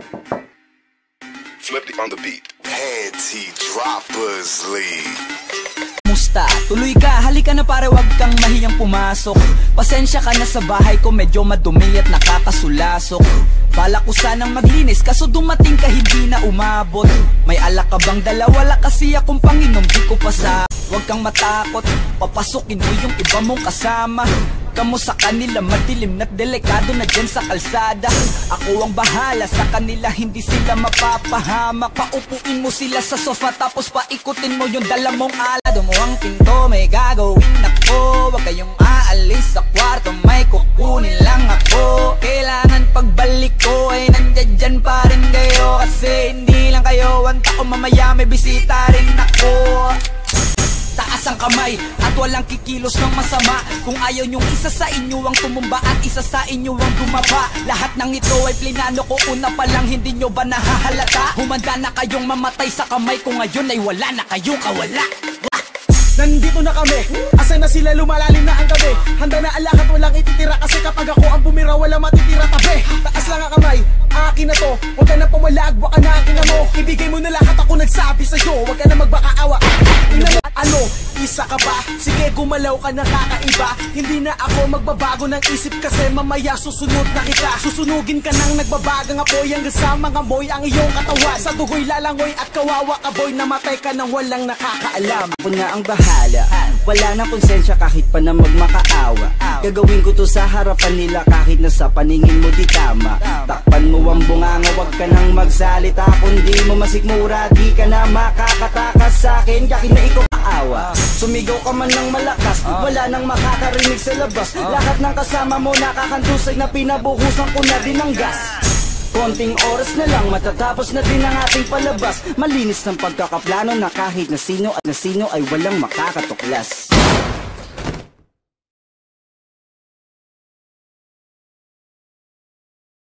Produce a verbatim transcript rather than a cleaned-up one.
Flip on the beat. Panty Droppers League. Musta? Tuloy ka, halika na pare, wag kang mahiyang pumasok. Pasensya ka na sa bahay ko, medyo madumi at nakakasulasok. Bala ko sanang maglinis, kaso dumating ka hindi na umabot. May alak ka bang dala? Wala kasi akong panginom, di ko pa sa. Wag kang matakot, papasukin mo yung iba mong kasama. Kamo sa kanila, madilim na't delikado na dyan sa kalsada. Ako ang bahala sa kanila, hindi sila mapapahamak. Paupuin mo sila sa sofa, tapos paikutin mo yung dala mong ala. Mo ang pinto, may gagawin ako. Huwag kayong aalis sa kwarto, may kukunin lang ako. Kailangan pagbalik ko ay nandyan dyan pa rin kayo. Kasi hindi lang kayo, wanta ko mamaya may bisita rin ako. Taas ang kamay at walang kikilos ng masama. Kung ayaw nyong isa sa inyo ang tumumba at isa sa inyo ang dumaba. Lahat ng ito ay plinano ko una pa lang, hindi nyo ba nahahalata? Humanda na kayong mamatay sa kamay ko ngayon ay wala na kayong kawala. Nandito na kami, asay na sila, lumalalim na ang gabi. Handa na ang lahat, walang ititira. Kasi kapag ako ang bumira, wala matitira tabi. Taas lang ang kamay, akin na to. Huwag ka na pumalag, baka na akin na mo. Ibigay mo na lahat, ako nagsabi sa'yo. Huwag ka na magbakaawa. Ina mo, ano, isa ka ba? Sige, gumalaw ka na kakaiba. Hindi na ako magbabago ng isip, kasi mamaya susunod na kita. Susunugin ka nang nagbabagang apoy, hanggang sa mga moy ang iyong katawan. Sa dugoy lalangoy at kawawa ka boy, namatay ka nang walang nakakaalam. Ako na ang bahala, wala nang konsensya kahit pa na magmakaawa. Gagawin ko to sa harapan nila kahit na sa paningin mo di tama. Takpan mo ang bunganga, wag ka nang magsalita. Kundi mo masikmura, di ka na makakatakas sa akin kahit na ikaw kaawa. Sumigaw ka man ng malakas, wala nang makakarinig sa labas. Lahat ng kasama mo nakakantusay na pinabuhusan ko na din ng gas. Konting oras na lang, matatapos na din ang ating palabas. Malinis ng pagkakaplano na kahit na sino at na sino ay walang makakatuklas.